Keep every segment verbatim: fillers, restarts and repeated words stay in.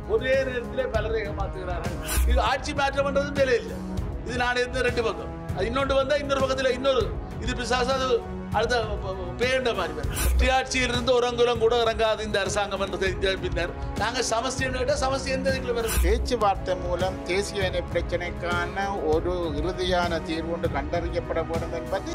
ஒரே நேரத்திலே பலரை ஏமாத்துகிறார்கள். இது ஆட்சி மாற்றம் பண்றதும் வேலை இல்லை. இது நான் இருந்த ரெண்டு பக்கம், அது இன்னொன்று வந்தா இன்னொரு பக்கத்துல இன்னொரு இது பிசாசு, அது அடுத்த பேண்ட மாதிரி ஒற்றையாட்சியில் இருந்து உரங்குலம் கூட இறங்காது இந்த அரசாங்கம் என்று தெரிஞ்ச பின்னர் நாங்கள் சமஸ்தி சமஸ்தி எந்த வரும் பேச்சுவார்த்தை மூலம் தேசிய இன பிரச்சனைக்கான ஒரு இறுதியான தீர்வு ஒன்று கண்டறியப்பட வேண்டும் என்பது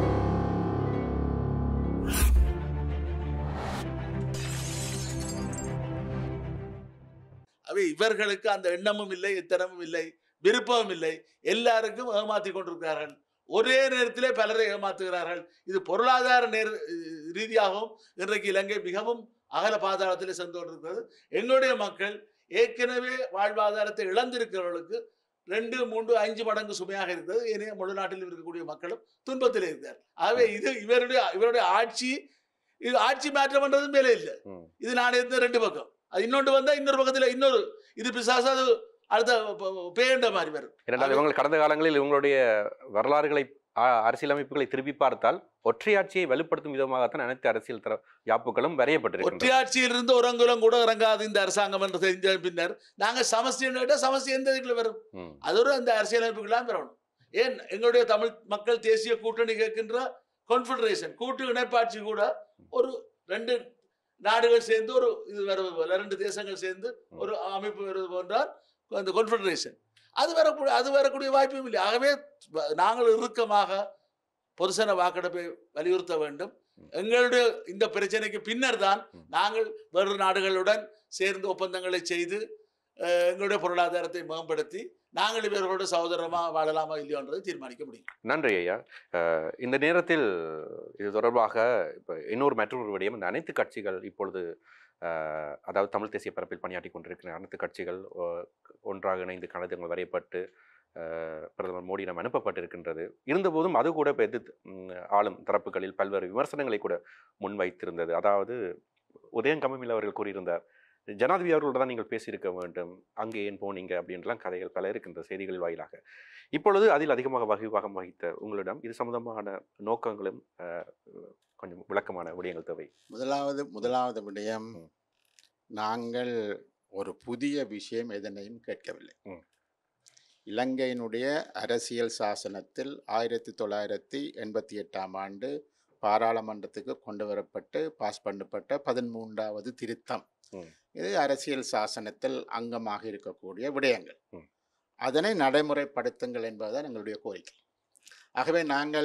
அவை இவர்களுக்கு அந்த எண்ணமும் இல்லை, எத்தனமும் இல்லை, விருப்பமும் இல்லை. எல்லாருக்கும் ஏமாற்றி கொண்டிருக்கிறார்கள். ஒரே நேரத்திலே பலரை ஏமாத்துகிறார்கள். இது பொருளாதார நேர ரீதியாகவும் இன்றைக்கு இலங்கை மிகவும் அகல பாதாளத்தில் சென்று கொண்டிருக்கிறது. எங்களுடைய மக்கள் ஏற்கனவே வாழ்வாதாரத்தை இழந்திருக்கிறவர்களுக்கு ரெண்டு மூன்று அஞ்சு மடங்கு சுமையாக இருக்கிறது. ஏனைய முழு நாட்டில் இருக்கக்கூடிய மக்களும் துன்பத்தில் இருக்கிறார். ஆகவே இது இவருடைய இவருடைய ஆட்சி இது ஆட்சி மாற்றம் பண்றதும் வேலை இல்லை. இது நான் இருந்த ரெண்டு பக்கம், அது இன்னொன்று வந்தா இன்னொரு பக்கத்துல இன்னொரு இது பிசாசு, அது அடுத்த பேண்ட மாதிரி வரும். இரண்டாவது இவங்க கடந்த காலங்களில் இவங்களுடைய வரலாறுகளை அரசியலமைப்புகளை திருப்பி பார்த்தால் ஒற்றையாட்சியை வலுப்படுத்தும் விதமாகத்தான் அனைத்து அரசியல் தர யாப்புகளும் வரையப்பட்டிருக்கு. ஒற்றையாட்சியில் இருந்து உரங்குலம் கூட இறங்காது இந்த அரசாங்கம் என்று தெரிஞ்ச பின்னர் நாங்கள் சமஸ்தி சமஸ்தி எந்த இதுல வரும், அதோட அந்த அரசியலமைப்புகளாம் வரணும். ஏன் எங்களுடைய தமிழ் மக்கள் தேசிய கூட்டணி கேட்கின்ற கான்ஃபெடரேஷன் கூட்டு இணைப்பாட்சி கூட ஒரு ரெண்டு நாடுகள் சேர்ந்து ஒரு இது வருவது போல, ரெண்டு தேசங்கள் சேர்ந்து ஒரு அமைப்பு வருவது போன்றால் அந்த கான்ஃபெடரேஷன் அது வரக்கூடிய அது வரக்கூடிய வாய்ப்பும் இல்லை. ஆகவே நாங்கள் இறுக்கமாக பொதுசன வாக்கெடுப்பை வலியுறுத்த வேண்டும். எங்களுடைய இந்த பிரச்சனைக்கு பின்னர் தான் நாங்கள் வேறு நாடுகளுடன் சேர்ந்து ஒப்பந்தங்களை செய்து எங்களுடைய பொருளாதாரத்தை மேம்படுத்தி நாங்கள் இவர்களோட சகோதரமா வாழலாமா இல்லையோன்றதை தீர்மானிக்க முடியும். நன்றி ஐயா. இந்த நேரத்தில் இது தொடர்பாக இப்போ இன்னொரு மற்றொரு விடயம், இந்த அனைத்து கட்சிகள் இப்பொழுது அதாவது தமிழ் தேசிய பரப்பில் பணியாற்றி கொண்டிருக்கிற அனைத்து கட்சிகள் ஒன்றாக இணைந்து கடிதங்கள் வரையப்பட்டு பிரதமர் மோடியிடம் அனுப்பப்பட்டிருக்கின்றது. இருந்தபோதும் அது கூட இப்போ எதிர்த்து ஆளும் தரப்புகளில் பல்வேறு விமர்சனங்களை கூட முன்வைத்திருந்தது. அதாவது உதயன் கமமில் அவர்கள் கூறியிருந்தார், ஜனாதிபதி அவர்களோட தான் நீங்கள் பேசியிருக்க வேண்டும், அங்கே ஏன் போனீங்க அப்படின்லாம் கதைகள் பல இருக்கின்ற செய்திகள் வாயிலாக. இப்பொழுது அதில் அதிகமாக வகிவாகம் வகித்த உங்களிடம் இது சம்பந்தமான நோக்கங்களும் கொஞ்சம் விளக்கமான விடயங்கள் தேவை. முதலாவது முதலாவது விடயம், நாங்கள் ஒரு புதிய விஷயம் எதனையும் கேட்கவில்லை. இலங்கையினுடைய அரசியல் சாசனத்தில் ஆயிரத்தி தொள்ளாயிரத்தி எண்பத்தி எட்டாம் ஆண்டு பாராளுமன்றத்துக்கு கொண்டு வரப்பட்டு பாஸ் பண்ணப்பட்ட பதிமூன்றாவது திருத்தம், இது அரசியல் சாசனத்தில் அங்கமாக இருக்கக்கூடிய விடயங்கள். அதனை நடைமுறைப்படுத்துங்கள் என்பதுதான் எங்களுடைய கோரிக்கை. ஆகவே நாங்கள்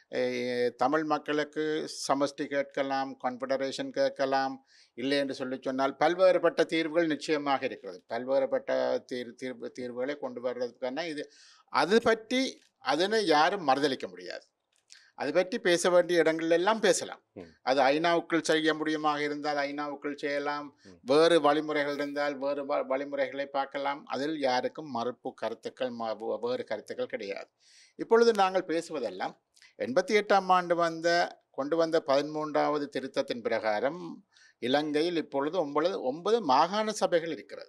தமிழ் மக்களுக்கு சமஷ்டி கேட்கலாம், கான்ஃபெடரேஷன் கேட்கலாம், இல்லை என்று சொல்லி சொன்னால் பல்வேறுபட்ட தீர்வுகள் நிச்சயமாக இருக்கிறது. பல்வேறுபட்ட தீர் தீர்வு தீர்வுகளை கொண்டு வர்றதுக்கான இது அது பற்றி அதனை யாரும் மறுதளிக்க முடியாது. அது பற்றி பேச வேண்டிய இடங்கள் எல்லாம் பேசலாம். அது ஐநாவுக்குள் செய்ய முடியுமாக இருந்தால் ஐநாவுக்குள் செய்யலாம், வேறு வழிமுறைகள் இருந்தால் வேறு வழிமுறைகளை பார்க்கலாம். அதில் யாருக்கும் மறுப்பு கருத்துக்கள் வேறு கருத்துக்கள் கிடையாது. இப்பொழுது நாங்கள் பேசுவதெல்லாம் எண்பத்தி எட்டாம் ஆண்டு வந்த கொண்டு வந்த பதிமூன்றாவது திருத்தத்தின் பிரகாரம் இலங்கையில் இப்பொழுது ஒன்பது ஒன்பது மாகாண சபைகள் இருக்கிறது.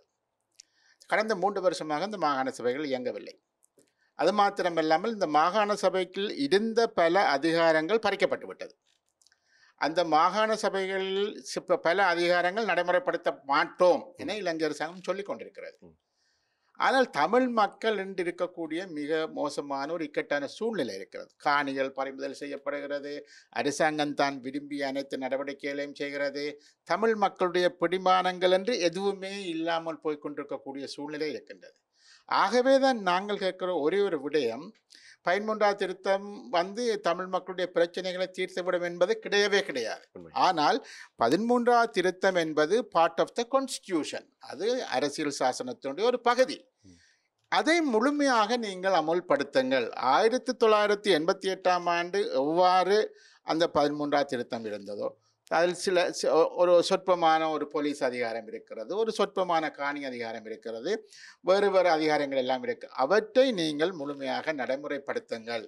கடந்த மூன்று வருஷமாக இந்த மாகாண சபைகள் இயங்கவில்லை. அது மாத்திரமில்லாமல் இந்த மாகாண சபைக்கு இருந்த பல அதிகாரங்கள் பறிக்கப்பட்டு விட்டது. அந்த மாகாண சபைகளில் பல அதிகாரங்கள் நடைமுறைப்படுத்த மாட்டோம் என இலங்கை அரசாங்கம் சொல்லிக் கொண்டிருக்கிறது. ஆனால் தமிழ் மக்கள் என்று இருக்கக்கூடிய மிக மோசமான ஒரு இக்கட்டான சூழ்நிலை இருக்கிறது. காணிகள் பறிமுதல் செய்யப்படுகிறது, அரசாங்கம் தான் விரும்பிய அனைத்து நடவடிக்கைகளையும் செய்கிறது, தமிழ் மக்களுடைய பிடிமானங்கள் என்று எதுவுமே இல்லாமல் போய்கொண்டிருக்கக்கூடிய சூழ்நிலை இருக்கின்றது. ஆகவே தான் நாங்கள் கேட்கிற ஒரே ஒரு விடயம், பதிமூன்றாவது திருத்தம் வந்து தமிழ் மக்களுடைய பிரச்சனைகளை தீர்த்துவிடும் என்பது கிடையவே கிடையாது. ஆனால் பதிமூன்றாவது திருத்தம் என்பது பார்ட் ஆஃப் த கான்ஸ்டிடியூஷன், அது அரசியல் சாசனத்தினுடைய ஒரு பகுதி. அதை முழுமையாக நீங்கள் அமுல்படுத்துங்கள். ஆயிரத்தி தொள்ளாயிரத்தி எண்பத்தி எட்டாம் ஆண்டு எவ்வாறு அந்த பதிமூன்றாவது திருத்தம் இருந்ததோ அதில் சில ஒரு சொற்பமான ஒரு போலீஸ் அதிகாரம் இருக்கிறது, ஒரு சொற்பமான காணி அதிகாரம் இருக்கிறது, வேறு வேறு அதிகாரங்கள் எல்லாம் இருக்கு. அவற்றை நீங்கள் முழுமையாக நடைமுறைப்படுத்துங்கள்.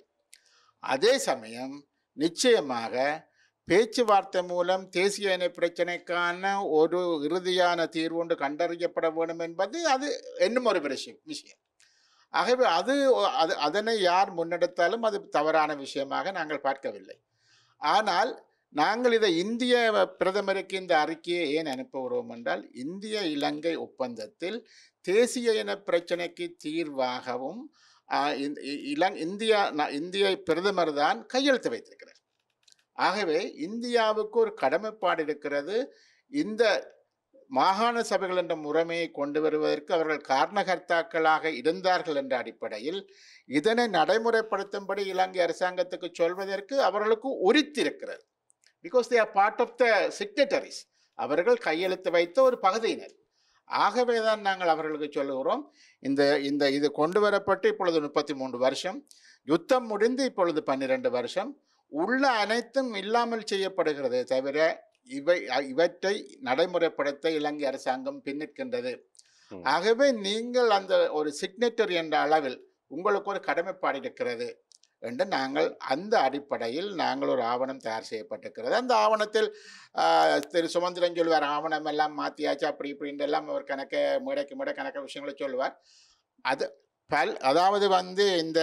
அதே சமயம் நிச்சயமாக பேச்சுவார்த்தை மூலம் தேசிய இன பிரச்சனைக்கான ஒரு இறுதியான தீர்வு ஒன்று கண்டறியப்பட வேண்டும் என்பது அது இன்னும் ஒரு விஷயம் விஷயம் ஆகவே அது அது அதனை யார் முன்னெடுத்தாலும் அது தவறான விஷயமாக நாங்கள் பார்க்கவில்லை. ஆனால் நாங்கள் இதை இந்திய பிரதமருக்கு இந்த அறிக்கையை ஏன் அனுப்புகிறோம் என்றால், இந்திய இலங்கை ஒப்பந்தத்தில் தேசிய இன பிரச்சனைக்கு தீர்வாகவும் இலங் இந்தியா இந்திய பிரதமர் தான் கையெழுத்து வைத்திருக்கிறார். ஆகவே இந்தியாவுக்கு ஒரு கடமைப்பாடு இருக்கிறது. இந்த மாகாண சபைகள் என்ற முறைமையை கொண்டு வருவதற்கு அவர்கள் காரணகர்த்தாக்களாக இருந்தார்கள் என்ற அடிப்படையில் இதனை நடைமுறைப்படுத்தும்படி இலங்கை அரசாங்கத்துக்கு சொல்வதற்கு அவர்களுக்கு உரித்திருக்கிறது. Because they are part of the signatories. அவர்கள் கையெழுத்து வைத்த ஒரு பகுதியினர். ஆகவே தான் நாங்கள் அவர்களுக்கு சொல்லுகிறோம், இந்த இந்த இது கொண்டு வரப்பட்டு இப்பொழுது முப்பத்தி மூன்று வருஷம், யுத்தம் முடிந்து இப்பொழுது பன்னிரண்டு வருஷம், உள்ள அனைத்தும் இல்லாமல் செய்யப்படுகிறது தவிர இவை இவற்றை நடைமுறைப்படுத்த இலங்கை அரசாங்கம் பின்னிற்கின்றது. ஆகவே நீங்கள் அந்த ஒரு சிக்னேட்டர் என்ற அளவில் உங்களுக்கு ஒரு கடமைப்பாடு இருக்கிறது என்று நாங்கள் அந்த அடிப்படையில் நாங்கள் ஒரு ஆவணம் தயார் செய்யப்பட்டிருக்கிறது. அந்த ஆவணத்தில் திரு சுமந்திரன் சொல்லுவார், ஆவணம் எல்லாம் மாற்றியாச்சு அப்படி இப்படின்னு எல்லாம் அவர் கணக்க மேடைக்கு மேடை கணக்க விஷயங்களை சொல்லுவார். அது பல் அதாவது வந்து இந்த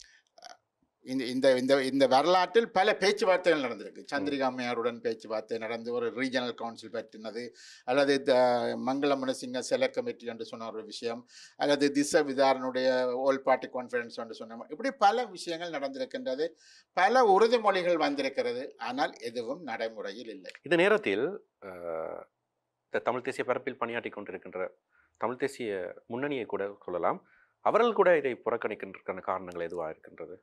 இந்த இந்த இந்த இந்த வரலாற்றில் பல பேச்சுவார்த்தைகள் நடந்திருக்கு. சந்திரிகா அம்மையாருடன் பேச்சுவார்த்தை நடந்து ஒரு ரீஜனல் கவுன்சில் பற்றினது, அல்லது மங்கள முனசிங்க செலக்ட் கமிட்டி என்று சொன்ன ஒரு விஷயம், அல்லது திச விதாரனுடைய ஓல் பார்ட்டி கான்ஃபரன்ஸ் என்று சொன்ன, இப்படி பல விஷயங்கள் நடந்திருக்கின்றது. பல உறுதிமொழிகள் வந்திருக்கிறது. ஆனால் எதுவும் நடைமுறையில் இல்லை. இந்த நேரத்தில் இந்த தமிழ் தேசிய பரப்பில் பணியாற்றி கொண்டிருக்கின்ற தமிழ் தேசிய முன்னணியை கூட சொல்லலாம், அவர்கள் கூட இதை புறக்கணிக்கின்றதுக்கான காரணங்கள் எதுவாக இருக்கின்றது?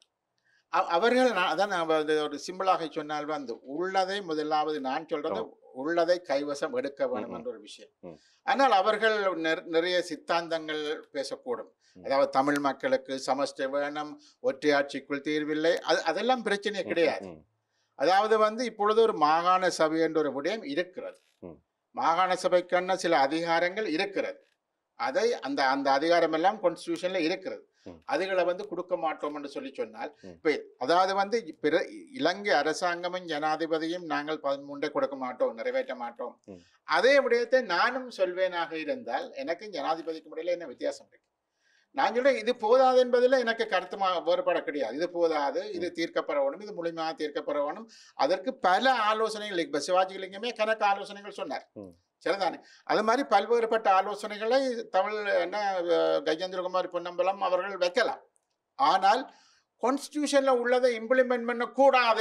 அவர்கள் அதான் ஒரு சிம்பிளாக சொன்னால் வந்து உள்ளதை முதலாவது நான் சொல்றது உள்ளதை கைவசம் எடுக்க வேண்டும் என்ற ஒரு விஷயம். ஆனால் அவர்கள் நிறைய சித்தாந்தங்கள் பேசக்கூடும். அதாவது தமிழ் மக்களுக்கு சமஷ்டி வேணும், ஒற்றையாட்சிக்குள் தீர்வில்லை, அது அதெல்லாம் பிரச்சனையே கிடையாது. அதாவது வந்து இப்பொழுது ஒரு மாகாண சபை என்ற ஒரு விடயம் இருக்கிறது. மாகாண சபைக்கான சில அதிகாரங்கள் இருக்கிறது. அதை அந்த அந்த அதிகாரம் எல்லாம் கான்ஸ்டிடியூஷன்ல இருக்கிறது. அதுகளை வந்து கொடுக்க மாட்டோம் என்று சொல்லி சொன்னால், இப்ப அதாவது வந்து பிற இலங்கை அரசாங்கமும் ஜனாதிபதியும் நாங்கள் பதிமூன்றை கொடுக்க மாட்டோம், நிறைவேற்ற மாட்டோம். அதே விடயத்தை நானும் சொல்வேனாக இருந்தால் எனக்கு ஜனாதிபதிக்கு இடையில என்ன வித்தியாசம் இருக்கு? நான் சொல்றேன் இது போதாது என்பதில் எனக்கு கருத்து வேறுபாடு கிடையாது. இது போதாது, இது தீர்க்கப்பட வேணும், இது முழுமையாக தீர்க்கப்பட வேணும். அதற்கு பல ஆலோசனைகள் இப்ப சிவாஜி லிங்கமே கணக்கு ஆலோசனைகள் சொன்னார், சரிதானே? அது மாதிரி பல்வேறுபட்ட ஆலோசனைகளை தமிழ் என்ன கஜேந்திரகுமார் பொன்னம்பலம் அவர்கள் வைக்கலாம். ஆனால் கான்ஸ்டிடியூஷன்ல உள்ளதை இம்ப்ளிமெண்ட் பண்ண கூடாது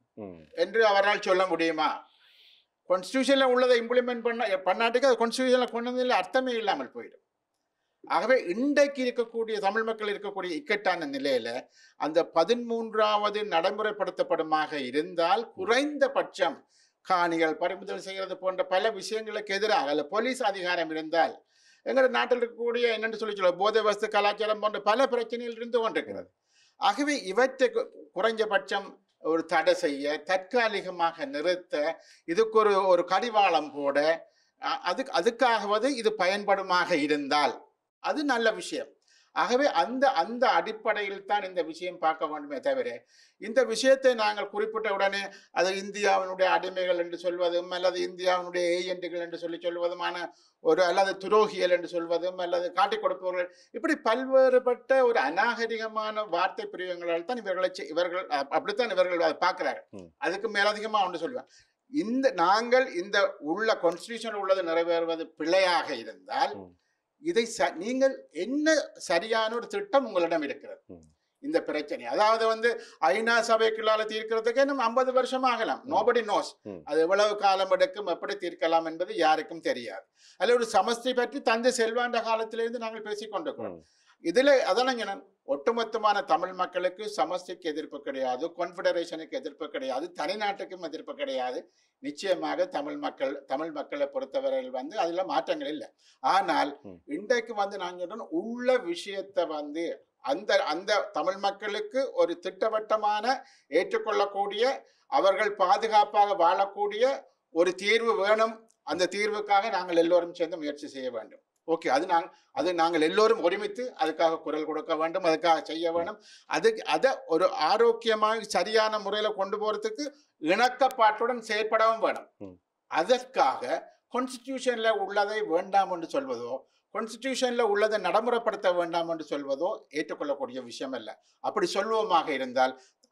என்று அவரால் சொல்ல முடியுமா? கான்ஸ்டிடியூஷன்ல உள்ளதை இம்ப்ளிமெண்ட் பண்ண பண்ணாட்டுக்கு அது கான்ஸ்டிடியூஷன்ல கொண்டு வந்ததில் அர்த்தமே இல்லாமல் போயிடும். ஆகவே இன்றைக்கு இருக்கக்கூடிய தமிழ் மக்கள் இருக்கக்கூடிய இக்கட்டான நிலையில அந்த பதிமூன்றாவது நடைமுறைப்படுத்தப்படுமாக இருந்தால் குறைந்தபட்சம் காணிகள் பறிமுதல் செய்கிறது போன்ற பல விஷயங்களுக்கு எதிராக அல்ல போலீஸ் அதிகாரம் இருந்தால் எங்கள் நாட்டில் இருக்கக்கூடிய என்னென்னு சொல்லி சொல்ல போதை வஸ்து கலாச்சாரம் போன்ற பல பிரச்சனைகள் இருந்து கொண்டிருக்கிறது. ஆகவே இவற்றை குறைஞ்சபட்சம் ஒரு தடை செய்ய, தற்காலிகமாக நிறுத்த, இதுக்கு ஒரு ஒரு கடிவாளம் போட, அதுக்கு அதுக்காகவது இது பயன்படுமாக இருந்தால் அது நல்ல விஷயம். ஆகவே அந்த அந்த அடிப்படையில் தான் இந்த விஷயம் பார்க்க வேண்டுமே தவிர, இந்த விஷயத்தை நாங்கள் குறிப்பிட்ட உடனே அது இந்தியாவினுடைய அடிமைகள் என்று சொல்வதும், அல்லது இந்தியாவினுடைய ஏஜென்ட்டுகள் என்று சொல்லி சொல்வதுமான ஒரு, அல்லது துரோகிகள் என்று சொல்வதும், அல்லது காட்டிக் கொடுப்பவர்கள், இப்படி பல்வேறுபட்ட ஒரு அநாகரிகமான வார்த்தை பிரிவுகளால் தான் இவர்களை இவர்கள் அப்படித்தான் இவர்கள் அதை பார்க்கிறார்கள். அதுக்கு மேலதிகமாக ஒன்று சொல்லுவேன், இந்த நாங்கள் இந்த உள்ள கான்ஸ்டிடியூஷன் உள்ளது நிறைவேறுவது பிழையாக இருந்தால் இதை நீங்கள் என்ன சரியான ஒரு திட்டம் உங்களிடம் இருக்கிறது இந்த பிரச்சனை? அதாவது வந்து ஐநா சபைக்குள்ளால தீர்க்கிறதுக்கு இன்னும் ஐம்பது வருஷம் ஆகலாம். நோபடி நோஸ் அது எவ்வளவு காலம் எடுக்கும், எப்படி தீர்க்கலாம் என்பது யாருக்கும் தெரியாது. அல்ல ஒரு சமஸ்தி பற்றி தந்தை செல்வாண்ட காலத்திலிருந்து நாங்கள் பேசிக்கொண்டிருக்கிறோம். இதுல அதான் ஒட்டுமொத்தமான தமிழ் மக்களுக்கு சமஸ்திக்கு எதிர்ப்பு கிடையாது, கான்ஃபெடரேஷனுக்கு எதிர்ப்பு கிடையாது, தனிநாட்டுக்கும் எதிர்ப்பு கிடையாது. நிச்சயமாக தமிழ் மக்கள் தமிழ் மக்களை பொறுத்தவரையில் வந்து அதுல மாற்றங்கள் இல்லை. ஆனால் இன்றைக்கு வந்து நாங்கள் உள்ள விஷயத்தை வந்து அந்த அந்த தமிழ் மக்களுக்கு ஒரு திட்டவட்டமான ஏற்றுக்கொள்ளக்கூடிய, அவர்கள் பாதுகாப்பாக வாழக்கூடிய ஒரு தீர்வு வேணும். அந்த தீர்வுக்காக நாங்கள் எல்லோரும் சேர்ந்து முயற்சி செய்ய வேண்டும். ஓகே, அது நாங்கள் அது நாங்கள் எல்லோரும் ஒருமித்து அதுக்காக குரல் கொடுக்க வேண்டும், அதுக்காக செய்ய வேண்டும். அதுக்கு அதை ஒரு ஆரோக்கியமாக சரியான முறையில் கொண்டு போறதுக்கு இணக்கப்பாட்டுடன் செயற்படவும் வேணும். அதற்காக கான்ஸ்டிடியூஷன்ல உள்ளதை வேண்டாம் என்று சொல்வதோ, கான்ஸ்டிடியூஷன்ல உள்ளதை நடைமுறைப்படுத்த வேண்டாம் என்று சொல்வதோ ஏற்றுக்கொள்ளக்கூடிய விஷயம் அல்ல. அப்படி சொல்வோமாக இருந்தால்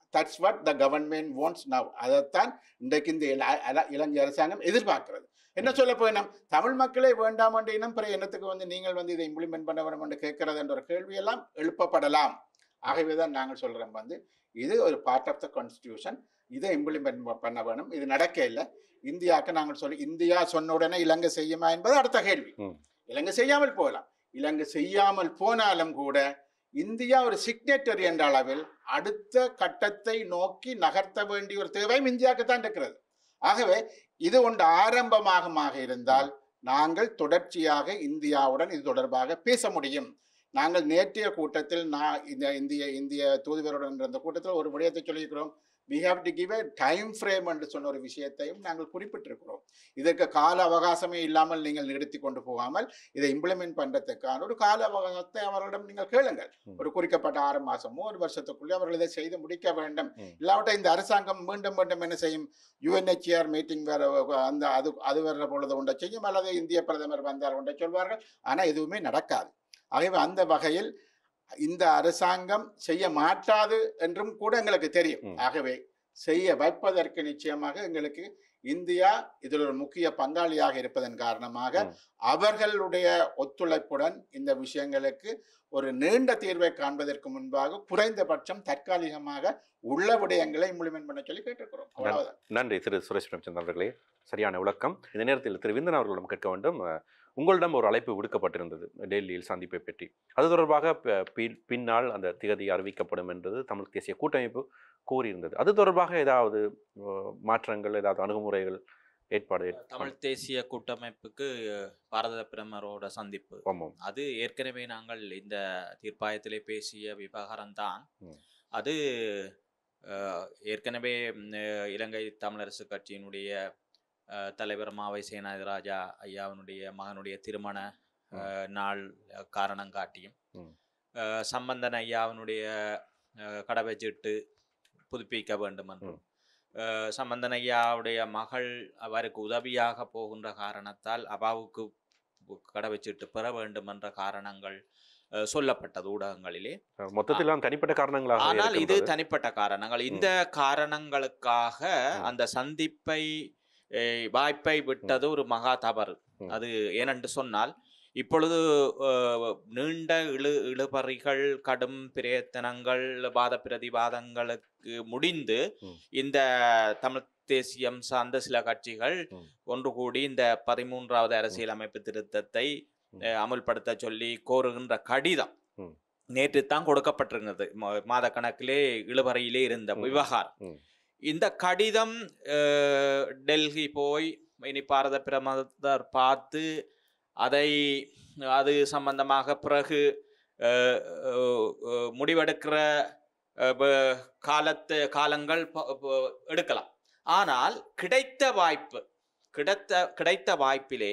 that's what the government wants now. அதைத்தான் இன்றைக்கு இந்த இலங்கை அரசாங்கம் எதிர்பார்க்கிறது. என்ன சொல்ல போயினோம், தமிழ் மக்களே வேண்டாம் என்ற இனம் பிற இனத்துக்கு வந்து நீங்கள் வந்து இதை இம்ப்ளிமெண்ட் பண்ண வேணும் என்று கேட்கிறது என்ற ஒரு கேள்வியெல்லாம் எழுப்பப்படலாம். ஆகவே தான் நாங்கள் சொல்கிறோம் வந்து இது ஒரு பார்ட் ஆஃப் த கான்ஸ்டியூஷன், இதை இம்ப்ளிமெண்ட் பண்ண வேணும். இது நடக்க இல்லை. இந்தியாவுக்கு நாங்கள் சொல்லி இந்தியா சொன்ன உடனே இலங்கை செய்யுமா என்பது அடுத்த கேள்வி. இலங்கை செய்யாமல் போகலாம். இலங்கை செய்யாமல் போனாலும் கூட இந்தியா ஒரு சிக்னேட்டரி என்ற அளவில் அடுத்த கட்டத்தை நோக்கி நகர்த்த வேண்டிய ஒரு தேவையும் இந்தியாவுக்கு தான் இருக்கிறது. ஆகவே இது ஒன்று ஆரம்பமாக இருந்தால் நாங்கள் தொடர்ச்சியாக இந்தியாவுடன் இது தொடர்பாக பேச முடியும். நாங்கள் நேற்றைய கூட்டத்தில் நான் இந்த இந்திய இந்திய தூதுவருடன் இருந்த கூட்டத்தில் ஒரு விடயத்தை சொல்லியிருக்கிறோம். we have to give a time frame என்று சொன்ன ஒரு விஷயத்தையும் நாங்கள் குறிப்பிட்டிருக்கிறோம். இதற்கு கால அவகாசமே இல்லாமல் நீங்கள் நிறுத்தி கொண்டு போகாமல் இதை இம்ப்ளிமெண்ட் பண்றதுக்கான ஒரு கால அவகாசத்தை அவர்களிடம் நீங்கள் கேளுங்கள். ஒரு குறிக்கப்பட்ட ஆறு மாசமோ ஒரு வருஷத்துக்குள்ளே அவர்கள் இதை செய்து முடிக்க வேண்டும். இல்லாவிட்ட இந்த அரசாங்கம் மீண்டும் மீண்டும் என்ன செய்யும், யுஎன்ஹெச்ஆர் மீட்டிங் வேற அந்த அது அது வர்ற பொழுது ஒன்றை செய்யும், அல்லது இந்திய பிரதமர் வந்தார் ஒன்றை சொல்வார்கள். ஆனால் எதுவுமே நடக்காது. ஆகவே அந்த வகையில் இந்த அரசாங்கம் செய்ய மாட்டாது என்றும் கூட எங்களுக்கு தெரியும். ஆகவே செய்ய வைப்பதற்கு நிச்சயமாக எங்களுக்கு இந்தியா இதில் ஒரு முக்கிய பங்காளியாக இருப்பதன் காரணமாக அவர்களுடைய ஒத்துழைப்புடன் இந்த விஷயங்களுக்கு ஒரு நீண்ட தீர்வை காண்பதற்கு முன்பாக குறைந்தபட்சம் தற்காலிகமாக உள்ள விடயங்களை இம்ப்ளிமெண்ட் பண்ண சொல்லி கேட்டிருக்கிறோம். அவ்வளவுதான். நன்றி திரு சுரேஷ் பிரேமச்சந்திரன் அவர்களே, சரியான விளக்கம். இந்த நேரத்தில் திரு விந்தன் அவர்களிடம் கேட்க வேண்டும். உங்களிடம் ஒரு அழைப்பு விடுக்கப்பட்டிருந்தது டெல்லியில் சந்திப்பை பற்றி. அது தொடர்பாக பின்னால் அந்த திகதி அறிவிக்கப்படும் என்றது தமிழ் தேசிய கூட்டமைப்பு கூறியிருந்தது. அது தொடர்பாக ஏதாவது மாற்றங்கள், ஏதாவது அணுகுமுறைகள் ஏற்பாடு? தமிழ் தேசிய கூட்டமைப்புக்கு பாரத பிரதமரோட சந்திப்பு, அது ஏற்கனவே நாங்கள் இந்த தீர்ப்பாயத்திலே பேசிய விவகாரம் தான். அது ஏற்கனவே இலங்கை தமிழரசு கட்சியினுடைய தலைவர் மாவை சேனாதிராஜா ஐயாவினுடைய மகனுடைய திருமண நாள் காரணம் காட்டியும் சம்பந்தன் ஐயாவினுடைய கடவைச்சீட்டு புதுப்பிக்க வேண்டும் என்றும் சம்பந்தன் ஐயாவுடைய மகள் அவருக்கு உதவியாக போகின்ற காரணத்தால் அவாவுக்கு கடவைச்சீட்டு பெற வேண்டும் என்ற காரணங்கள் சொல்லப்பட்டது ஊடகங்களிலே. மொத்தத்தில் தனிப்பட்ட காரணங்களாக, ஆனால் இது தனிப்பட்ட காரணங்கள். இந்த காரணங்களுக்காக அந்த சந்திப்பை வாய்ப்பை விட்டது ஒரு மகா தவறு. அது ஏனென்று சொன்னால் இப்பொழுது நீண்ட இழு இழுபறிகள் கடும் பிரயத்தனங்கள் வாத பிரதிவாதங்களுக்கு முடிந்து இந்த தமிழ் தேசியம் சார்ந்த சில கட்சிகள் ஒன்று கூடி இந்த பதிமூன்றாவது அரசியலமைப்பு திருத்தத்தை அமுல்படுத்த சொல்லி கோருகின்ற கடிதம் நேற்று தான் கொடுக்கப்பட்டிருந்தது. மாத கணக்கிலே இழுபறையிலே இருந்த விவகாரம். இந்த கடிதம் டெல்லி போய் இனி பாரத பிரதமர் பார்த்து அதை அது சம்பந்தமாக பிறகு முடிவெடுக்கிற காலத்து காலங்கள் எடுக்கலாம். ஆனால் கிடைத்த வாய்ப்பு கிடைத்த கிடைத்த வாய்ப்பிலே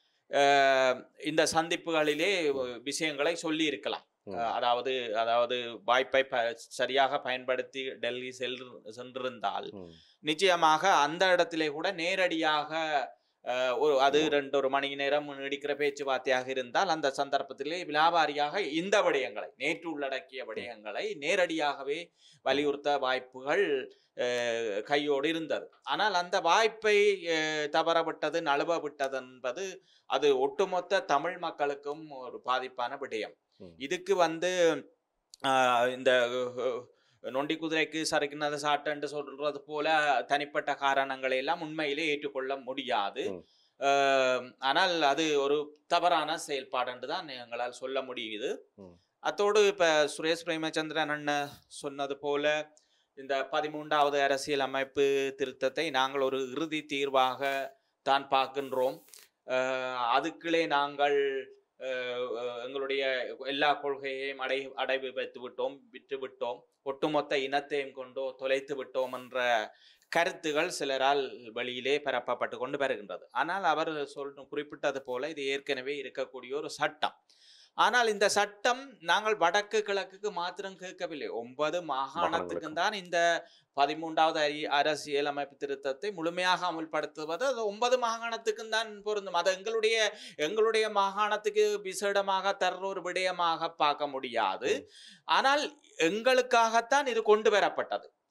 இந்த சந்திப்புகளிலே விஷயங்களை சொல்லி இருக்கலாம். அதாவது அதாவது வாய்ப்பை சரியாக பயன்படுத்தி டெல்லி செல் சென்றிருந்தால் நிச்சயமாக அந்த இடத்திலே கூட நேரடியாக ஒரு அது ரெண்டு ஒரு மணி நேரம் நீடிக்கிற பேச்சுவார்த்தையாக இருந்தால் அந்த சந்தர்ப்பத்திலே வியாபாரியாக இந்த விடயங்களை நேற்று உள்ளடக்கிய விடயங்களை நேரடியாகவே வலியுறுத்த வாய்ப்புகள் கையோடு இருந்தது. ஆனால் அந்த வாய்ப்பை தவறவிட்டது, நழுவ விட்டது என்பது அது ஒட்டுமொத்த தமிழ் மக்களுக்கும் ஒரு பாதிப்பான விடயம். இதுக்கு வந்து இந்த நொண்டி குதிரைக்கு சறுக்கினது சாட்டன்னு சொல்றது போல தனிப்பட்ட காரணங்களை எல்லாம் உண்மையிலே ஏற்றுக்கொள்ள முடியாது. ஆனால் அது ஒரு தவறான செயல்பாடு என்று தான் எங்களால் சொல்ல முடியுது. அத்தோடு இப்ப சுரேஷ் பிரேமச்சந்திரன் அண்ணன் சொன்னது போல இந்த பதிமூன்றாவது அரசியல் அமைப்பு திருத்தத்தை நாங்கள் ஒரு இறுதி தீர்வாக தான் பார்க்கின்றோம். அதுக்குள்ளே நாங்கள் எங்களுடைய எல்லா கொள்கையையும் அடை அடைவு வைத்து விட்டோம், விட்டு விட்டோம், ஒட்டுமொத்த இனத்தையும் கொண்டோ தொலைத்து விட்டோம் என்ற கருத்துகள் சிலரால் வெளியிலே பரப்பப்பட்டு கொண்டு வருகின்றது. ஆனால் அவர் சொல் குறிப்பிட்டது போல இது ஏற்கனவே இருக்கக்கூடிய ஒரு சட்டம். ஆனால் இந்த சட்டம் நாங்கள் வடக்கு கிழக்குக்கு மாத்திரம் கேட்கவில்லை, ஒன்பது மாகாணத்துக்கு தான் இந்த பதிமூன்றாவது அரசியல் அமைப்பு திருத்தத்தை முழுமையாக அமுல்படுத்துவது அது ஒன்பது மாகாணத்துக்கும் தான் பொருந்தும். அது எங்களுடைய எங்களுடைய மாகாணத்துக்கு விசேடமாக தர்ற ஒரு விடயமாக பார்க்க முடியாது. ஆனால் எங்களுக்காகத்தான் இது கொண்டு வரப்பட்டது.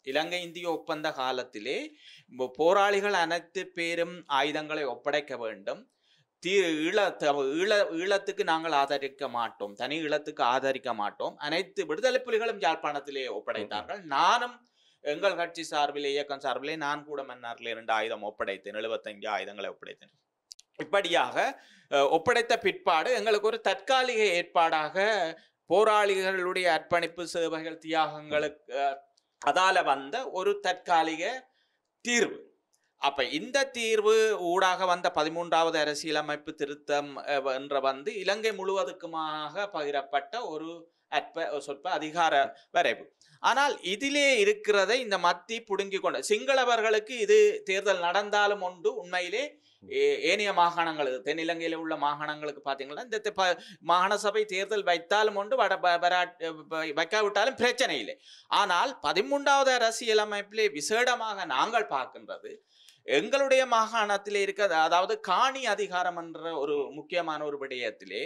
இலங்கை இந்திய ஒப்பந்த காலத்திலே போராளிகள் அனைத்து பேரும் ஆயுதங்களை ஒப்படைக்க வேண்டும். தீ ஈழ ஈழ ஈழத்துக்கு நாங்கள் ஆதரிக்க மாட்டோம், தனி ஈழத்துக்கு ஆதரிக்க மாட்டோம். அனைத்து விடுதலை புலிகளும் யாழ்ப்பாணத்திலே ஒப்படைத்தார்கள். நானும் எங்கள் கட்சி சார்பிலே இயக்கம் சார்பிலே நான் கூட மன்னாரில் இரண்டு ஆயுதம் ஒப்படைத்தேன், எழுபத்தஞ்சு ஆயுதங்களை ஒப்படைத்தேன். இப்படியாக ஒப்படைத்த பிற்பாடு எங்களுக்கு ஒரு தற்காலிக ஏற்பாடாக போராளிகளுடைய அர்ப்பணிப்பு சேவைகள் தியாகங்களுக்கு அதால வந்த ஒரு தற்காலிக தீர்வு. அப்ப இந்த தீர்வு ஊடாக வந்த பதிமூன்றாவது அரசியலமைப்பு திருத்தம் என்ற வந்து இலங்கை முழுவதுக்குமாக பகிரப்பட்ட ஒரு அற்ப சொற்ப அதிகார வரைவு. ஆனால் இதிலே இருக்கிறதை இந்த மத்தி புடுங்கி கொண்ட சிங்களவர்களுக்கு இது தேர்தல் நடந்தாலும் உண்டு. உண்மையிலே ஏனைய மாகாணங்களுக்கு, தென்னிலங்கையில உள்ள மாகாணங்களுக்கு பார்த்தீங்கன்னா இந்த மாகாண சபை தேர்தல் வைத்தாலும் உண்டு, வட வைக்காவிட்டாலும் பிரச்சனை இல்லை. ஆனால் பதிமூன்றாவது அரசியலமைப்பிலே விசேடமாக நாங்கள் பார்க்கின்றது எங்களுடைய மாகாணத்திலே இருக்க, அதாவது காணி அதிகாரம் என்ற ஒரு முக்கியமான ஒரு விடயத்திலே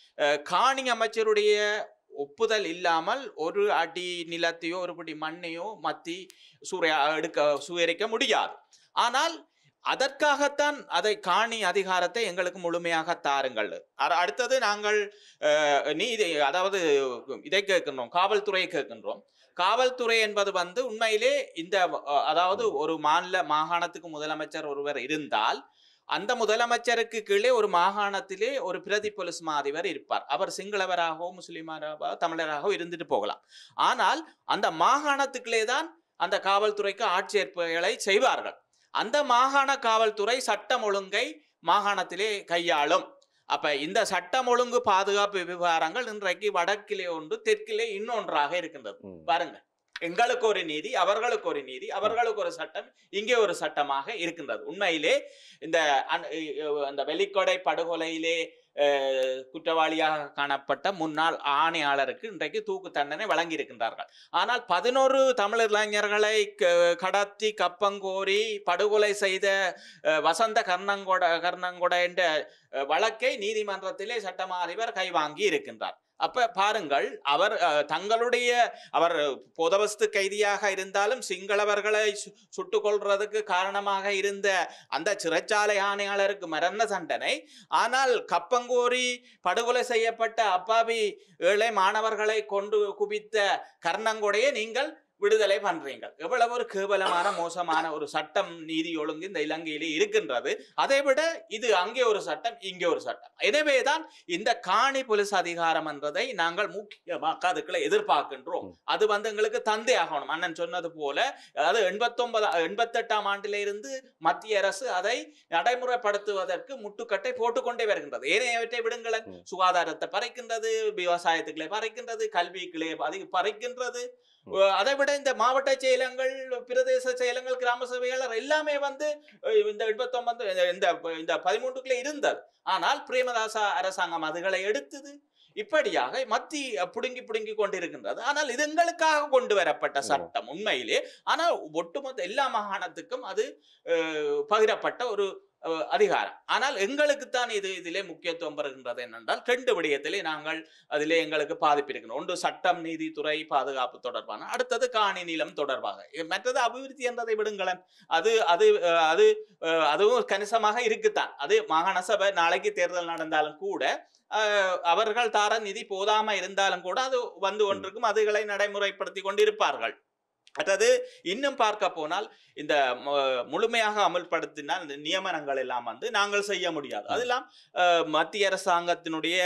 காணி அமைச்சருடைய ஒப்புதல் இல்லாமல் ஒரு அடி நிலத்தையோ ஒரு படி மண்ணையோ மத்தி சூறைய எடுக்க சுயரிக்க முடியாது. ஆனால் அதற்காகத்தான் அதை காணி அதிகாரத்தை எங்களுக்கு முழுமையாக தாருங்கள். அடுத்தது நாங்கள் நீதி, அதாவது இதை கேட்கின்றோம், காவல்துறையை கேட்கின்றோம். காவல்துறை என்பது வந்து உண்மையிலே இந்த, அதாவது ஒரு மாநில மாகாணத்துக்கு முதலமைச்சர் ஒருவர் இருந்தால் அந்த முதலமைச்சருக்கு கீழே ஒரு மாகாணத்திலே ஒரு பிரதி போலீஸ் மாதிபர் இருப்பார். அவர் சிங்களவராகவோ முஸ்லிமராகவோ தமிழராகவோ இருந்துட்டு போகலாம். ஆனால் அந்த மாகாணத்துக்குள்ளே தான் அந்த காவல்துறைக்கு ஆட்சேர்ப்புகளை செய்வார்கள். அந்த மாகாண காவல்துறை சட்டம் ஒழுங்கை மாகாணத்திலே கையாளும். அப்ப இந்த சட்டம் ஒழுங்கு பாதுகாப்பு விவகாரங்கள் இன்றைக்கு வடக்கிலே ஒன்று, தெற்கிலே இன்னொன்றாக இருக்கின்றது. பாருங்க, எங்களுக்கு ஒரு நீதி, அவர்களுக்கு ஒரு நீதி, அவர்களுக்கு ஒரு சட்டம், இங்கே ஒரு சட்டமாக இருக்கின்றது. உண்மையிலே இந்த அந்த வெலிக்கொடை படுகொலையிலே குற்றவாளியாக காணப்பட்ட முன்னாள் ஆணையாளருக்கு இன்றைக்கு தூக்கு தண்டனை வழங்கி இருக்கின்றார்கள். ஆனால் பதினோரு தமிழ் இளைஞர்களை கடத்தி கப்பங்கோரி படுகொலை செய்த வசந்த கர்ணங்கொட கர்ணங்கொட என்ற வழக்கை நீதிமன்றத்திலே சட்டமா அதிபர் கைவாங்கி இருக்கின்றார். அப்ப பாருங்கள், அவர் தங்களுடைய அவர் பொதவஸ்து கைதியாக இருந்தாலும் சிங்களவர்களை சுட்டுக் கொள்றதுக்கு காரணமாக இருந்த அந்த சிறைச்சாலை ஆணையாளருக்கு மரண தண்டனை. ஆனால் கப்பங்கோரி படுகொலை செய்யப்பட்ட அப்பாவி ஏழை மாணவர்களை கொண்டு குவித்த கர்ணங்கொடையை நீங்கள் விடுதலை பண்றீங்க. எவ்வளவு ஒரு கேவலமான மோசமான ஒரு சட்டம் நீதி ஒழுங்கு இந்த இலங்கையிலே இருக்கின்றது. அதை விட இது அங்கே ஒரு சட்டம், இங்கே ஒரு சட்டம். எனவேதான் இந்த காணி போலீஸ் அதிகாரம் என்றதை நாங்கள் முக்கியமாக அதுக்குள்ள எதிர்பார்க்கின்றோம். அது வந்து எங்களுக்கு தந்தை ஆகணும். அண்ணன் சொன்னது போல, அதாவது எண்பத்தி ஒன்பது எண்பத்தி எட்டாம் ஆண்டில இருந்து மத்திய அரசு அதை நடைமுறைப்படுத்துவதற்கு முட்டுக்கட்டை போட்டுக்கொண்டே வருகின்றது. ஏனையவற்றை விடுங்களேன், சுகாதாரத்தை பறைக்கின்றது, விவசாயத்துக்களை பறைக்கின்றது, கல்விக்குள்ளே அதிக பறைக்கின்றது. அதை விட இந்த மாவட்ட செயலங்கள், பிரதேச செயலங்கள், கிராம சபைகள் எல்லாமே வந்து இந்த எண்பத்தி ஒன்பது இந்த இந்த பதிமூன்றுக்குள்ள இருந்தது. ஆனால் பிரேமதாச அரசாங்கம் அதுகளை எடுத்தது. இப்படியாக மத்தி புடுங்கி புடுங்கி கொண்டிருக்கின்றது. ஆனால் இது எங்களுக்காக கொண்டு வரப்பட்ட சட்டம் உண்மையிலே. ஆனால் ஒட்டுமொத்த எல்லா மாகாணத்துக்கும் அது பகிரப்பட்ட ஒரு அதிகாரம். ஆனால் எங்களுக்குத்தான் இது இதிலே முக்கியத்துவம் பெறுகின்றது என்னென்றால், ரெண்டு விடயத்திலே நாங்கள் அதிலே எங்களுக்கு பாதிப்பு இருக்கின்றோம். ஒன்று சட்டம் நீதித்துறை பாதுகாப்பு தொடர்பான, அடுத்தது காணி நிலம் தொடர்பாக, மற்றது அபிவிருத்தி என்றதை விடுங்களேன். அது அது அது அதுவும் கணிசமாக இருக்குத்தான். அது மாகாண சபை நாளைக்கு தேர்தல் நடந்தாலும் கூட அவர்கள் தார நிதி போதாம இருந்தாலும் கூட அது வந்து ஒன்றுக்கும் அதுகளை நடைமுறைப்படுத்தி கொண்டிருப்பார்கள். அதாவது இன்னும் பார்க்க போனால் இந்த முழுமையாக அமல்படுத்தினால் இந்த நியமனங்கள் எல்லாம் வந்து நாங்கள் செய்ய முடியாது. அதெல்லாம் மத்திய அரசாங்கத்தினுடைய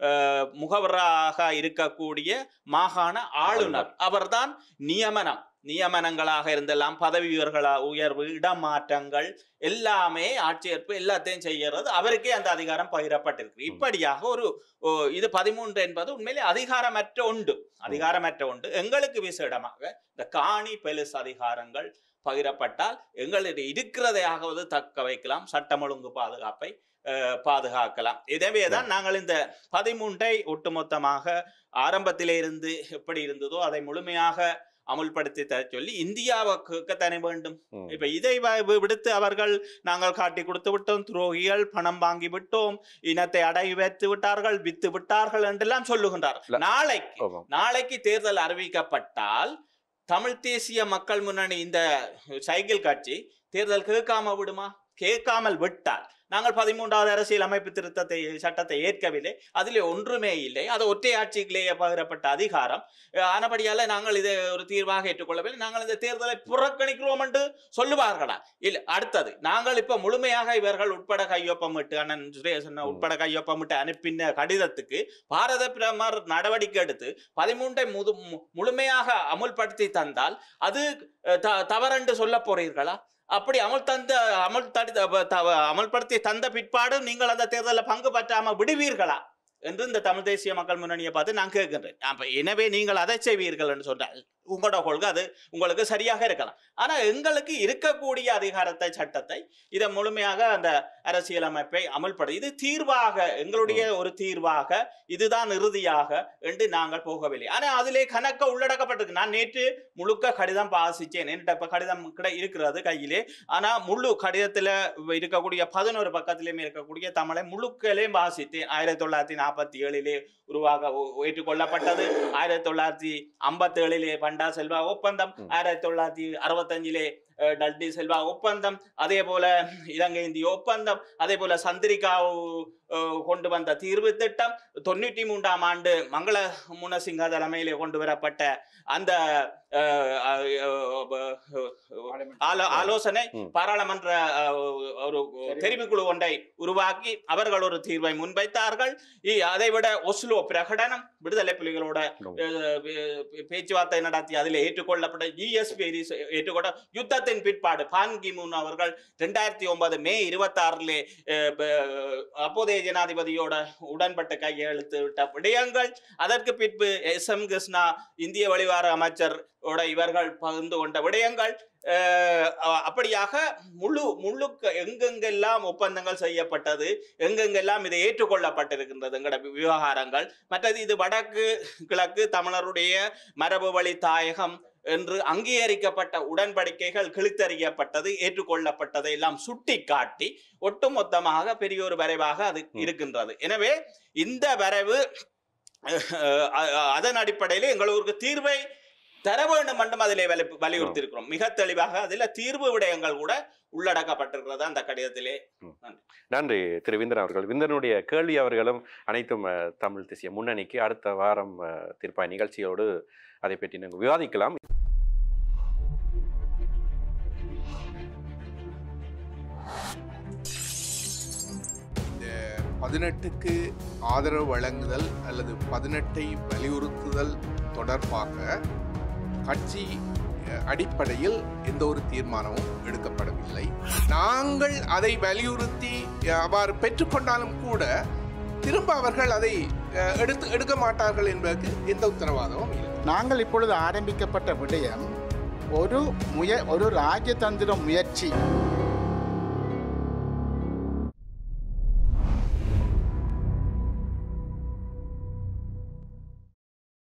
முகவராக இருக்கக்கூடிய மாகாண ஆளுநர் அவர்தான் நியமனம் நியமனங்களாக இருந்தெல்லாம் பதவி உயர்களா உயர்வு இடமாற்றங்கள் எல்லாமே ஆட்சேர்ப்பு எல்லாத்தையும் செய்யறது அவருக்கே அந்த அதிகாரம் பகிரப்பட்டிருக்கு. இப்படியாக ஒரு இது பதிமூன்று என்பது உண்மையிலே அதிகாரமற்ற உண்டு அதிகாரமற்ற உண்டு எங்களுக்கு விசேடமாக இந்த காணி பெலிஸ் அதிகாரங்கள் பகிரப்பட்டால் எங்களுடைய இருக்கிறதையாவது தக்க வைக்கலாம், சட்டம் ஒழுங்கு பாதுகாப்பை பாதுகாக்கலாம். இதவேதான் நாங்கள் இந்த பதிமூன்றை ஒட்டுமொத்தமாக ஆரம்பத்திலே இருந்து எப்படி இருந்ததோ அதை முழுமையாக அமுல்படுத்தி தர சொல்லி இந்தியாவுக்கு தர வேண்டும். இப்ப இதை விடுத்து அவர்கள் நாங்கள் காட்டி கொடுத்து விட்டோம், துரோகிகள், பணம் வாங்கி விட்டோம், இனத்தை அடை வைத்து விட்டார்கள், வித்து விட்டார்கள் என்றெல்லாம் சொல்லுகின்றார். நாளைக்கு நாளைக்கு தேர்தல் அறிவிக்கப்பட்டால் தமிழ் தேசிய மக்கள் முன்னணி இந்த சைக்கிள் கட்சி தேர்தல் கேட்காம விடுமா? கேட்காமல் விட்டால் நாங்கள் பதிமூன்றாவது அரசியல் அமைப்பு திருத்தத்தை சட்டத்தை ஏற்கவில்லை, அதிலே ஒன்றுமே இல்லை, அது ஒற்றை ஆட்சிகளேயே பகிரப்பட்ட அதிகாரம். ஆனபடியால் நாங்கள் இதை ஒரு தீர்வாக ஏற்றுக்கொள்ளவில்லை, நாங்கள் இந்த தேர்தலை புறக்கணிக்கிறோம் என்று சொல்லுவார்களா? இல்லை. அடுத்தது, நாங்கள் இப்ப முழுமையாக இவர்கள் உட்பட கையொப்பமிட்டு அண்ணன் சுரேசன் உட்பட கையொப்பமிட்டு அனுப்பின கடிதத்துக்கு பாரத பிரதமர் நடவடிக்கை எடுத்து பதிமூன்றை முது முழுமையாக அமுல்படுத்தி தந்தால் அது தவறென்று சொல்ல போறீர்களா? அப்படி அமல் தந்த அமல் தடி அமல்படுத்தி தந்த பிற்பாடு நீங்கள் அந்த தேர்தலில் பங்கு பற்றாம விடுவீர்களா என்று இந்த தமிழ் தேசிய மக்கள் முன்னணியை பார்த்து நான் கேட்கின்றேன். அப்ப எனவே நீங்கள் அதை செய்வீர்கள் என்று சொன்னால் உங்களோட கொள்கை அது உங்களுக்கு சரியாக இருக்கலாம். ஆனா எங்களுக்கு இருக்கக்கூடிய அதிகாரத்தை சட்டத்தை இதை முழுமையாக அந்த அரசியல் அமைப்பை அமல்படுத்தி இது தீர்வாக எங்களுடைய ஒரு தீர்வாக இதுதான் இறுதியாக என்று நாங்கள் போகவில்லை. ஆனா அதிலே கணக்க உள்ளடக்கப்பட்டிருக்கு. நான் நேற்று முழுக்க கடிதம் வாசிச்சேன். என்கிட்ட இப்ப கடிதம் கிடை இருக்கிறது கையிலே. ஆனா முழு கடிதத்துல இருக்கக்கூடிய பதினோரு பக்கத்திலேயுமே இருக்கக்கூடிய தமிழை முழுக்களையும் வாசித்தேன். ஆயிரத்தி தொள்ளாயிரத்தி நாற்பத்தி ஏழிலே உருவாக ஏற்றுக்கொள்ளப்பட்டது. ஆயிரத்தி தொள்ளாயிரத்தி ஐம்பத்தி ஏழிலே பண்டா செல்வா ஒப்பந்தம், ஆயிரத்தி தொள்ளாயிரத்தி அறுபத்தி அஞ்சிலே டல்டி செல்வா ஒப்பந்தம், அதே போல இலங்கை இந்திய ஒப்பந்தம், அதே போல சந்திரிகா கொண்டு வந்த தீர்வு திட்டம், தொண்ணூற்றி மூன்றாம் ஆண்டு மங்கள முனசிங்க தலைமையிலே கொண்டு வரப்பட்ட அந்த ஆலோசனை பாராளுமன்ற ஒரு தெரிவுக்குழு ஒன்றை உருவாக்கி அவர்கள் ஒரு தீர்வை முன்வைத்தார்கள். அதை விட ஒஸ்லோ பிரகடனம் விடுதலை புலிகளோட பேச்சுவார்த்தை நடத்தி அதில் ஏற்றுக்கொள்ளப்பட்ட ஜிஎஸ்பி ஏற்றுக்கொண்ட யுத்தத்தின் பிற்பாடு பான் கி மூன் அவர்கள் இரண்டாயிரத்தி ஒன்பது மே இருபத்தி ஆறிலே அப்போதைய ஜனாதிபதியோட உடன்பட்ட கையெழுத்து விட்ட விடயங்கள், அதற்கு பின்பு எஸ் எம் கிருஷ்ணா இந்திய வெளிவார அமைச்சர் இவர்கள் பகிர்ந்து கொண்ட விடயங்கள், அப்படியாக முழு முழுக்க எங்கெங்கெல்லாம் ஒப்பந்தங்கள் செய்யப்பட்டது, எங்கெங்கெல்லாம் இதை ஏற்றுக்கொள்ளப்பட்டிருக்கின்றது எங்கட விவகாரங்கள். மற்றது இது வடக்கு கிழக்கு தமிழருடைய மரபு வழி தாயகம் என்று அங்கீகரிக்கப்பட்ட உடன்படிக்கைகள் கிழித்தறியப்பட்டது, ஏற்றுக்கொள்ளப்பட்டதை எல்லாம் சுட்டி காட்டி ஒட்டுமொத்தமாக பெரிய ஒரு வரைவாக அது இருக்கின்றது. எனவே இந்த வரைவு அதன் அடிப்படையில் எங்களுக்கு தீர்வை தர வேண்டும் என்றும் அதிலே வலியுறுத்தி இருக்கிறோம். மிக தெளிவாக அதில் தீர்வு விடயங்கள் கூட உள்ளடக்கப்பட்டிருக்கிறது அந்த கடிதத்திலே. நன்றி திரு விந்தன் அவர்கள். விந்தனுடைய கேள்வி அவர்களும் அனைத்தும் தமிழ் தேசிய முன்னணிக்கு அடுத்த வாரம் தீர்ப்பாய் நிகழ்ச்சியோடு அதை பற்றி நாங்கள் விவாதிக்கலாம். பதினெட்டுக்கு ஆதரவு வழங்குதல் அல்லது பதினெட்டை வலியுறுத்துதல் தொடர்பாக கட்சி அடிப்படையில் எந்த ஒரு தீர்மானமும் எடுக்கப்படவில்லை. நாங்கள் அதை வலியுறுத்தி அவ்வாறு பெற்றுக்கொண்டாலும் கூட திரும்ப அவர்கள் அதை எடுத்து எடுக்க மாட்டார்கள் என்பதற்கு எந்த உத்தரவாதமும் இல்லை. நாங்கள் இப்பொழுது ஆரம்பிக்கப்பட்ட விடயம் ஒரு முய ஒரு ராஜதந்திர முயற்சி